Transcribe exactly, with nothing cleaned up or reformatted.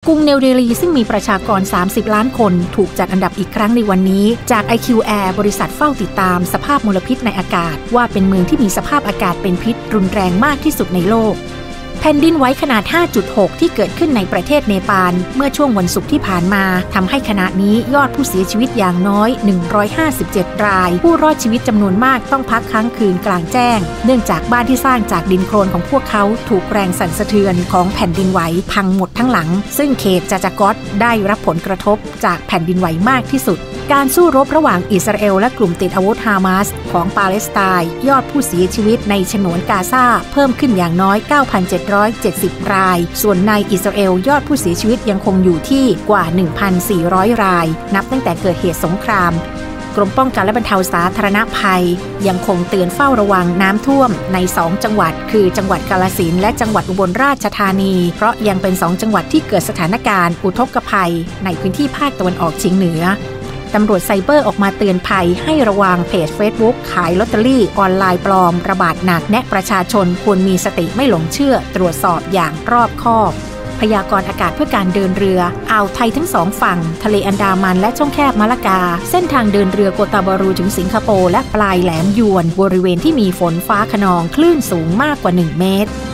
รุงเนวเดลีซึ่งมีประชากรสามสิบล้านคนถูกจัดอันดับอีกครั้งในวันนี้จาก ไอ คิว Air บริษัทเฝ้าติดตามสภาพมลพิษในอากาศว่าเป็นเมืองที่มีสภาพอากาศเป็นพิษรุนแรงมากที่สุดในโลกแผ่นดินไหวขนาด ห้าจุดหก ที่เกิดขึ้นในประเทศเนปาลเมื่อช่วงวันศุกร์ที่ผ่านมาทำให้ขณะนี้ยอดผู้เสียชีวิตอย่างน้อยหนึ่งร้อยห้าสิบเจ็ดรายผู้รอดชีวิตจำนวนมากต้องพักค้างคืนกลางแจ้งเนื่องจากบ้านที่สร้างจากดินโคลนของพวกเขาถูกแรงสั่นสะเทือนของแผ่นดินไหวพังหมดทั้งหลังซึ่งเขตจาจากอตได้รับผลกระทบจากแผ่นดินไหวมากที่สุดการสู้รบระหว่างอิสราเอลและกลุ่มติดอาวุธฮามาสของปาเลสไตน์ยอดผู้เสียชีวิตในฉนวนกาซาเพิ่มขึ้นอย่างน้อย เก้าพันเจ็ดร้อยเจ็ดสิบ รายส่วนในอิสราเอลยอดผู้เสียชีวิตยังคงอยู่ที่กว่า หนึ่งพันสี่ร้อย รายนับตั้งแต่เกิดเหตุสงครามกรมป้องกันและบรรเทาสาธารณภัยยังคงเตือนเฝ้าระวังน้ำท่วมในสองจังหวัดคือจังหวัดกาฬสินธุ์และจังหวัดอุบลราชธานีเพราะยังเป็นสองจังหวัดที่เกิดสถานการณ์อุทกภัยในพื้นที่ภาคตะวันออกเฉียงเหนือตำรวจไซเบอร์ออกมาเตือนภัยให้ระวังเพจ Facebook ขายลอตเตอรี่ออนไลน์ปลอมระบาดหนักแนะประชาชนควรมีสติไม่หลงเชื่อตรวจสอบอย่างรอบคอบพยากรณ์อากาศเพื่อการเดินเรืออ่าวไทยทั้งสองฝั่งทะเลอันดามันและช่องแคบมะละกาเส้นทางเดินเรือโกตาบารูถึงสิงคโปร์และปลายแหลมยวนบริเวณที่มีฝนฟ้าคะนองคลื่นสูงมากกว่าหนึ่งเมตร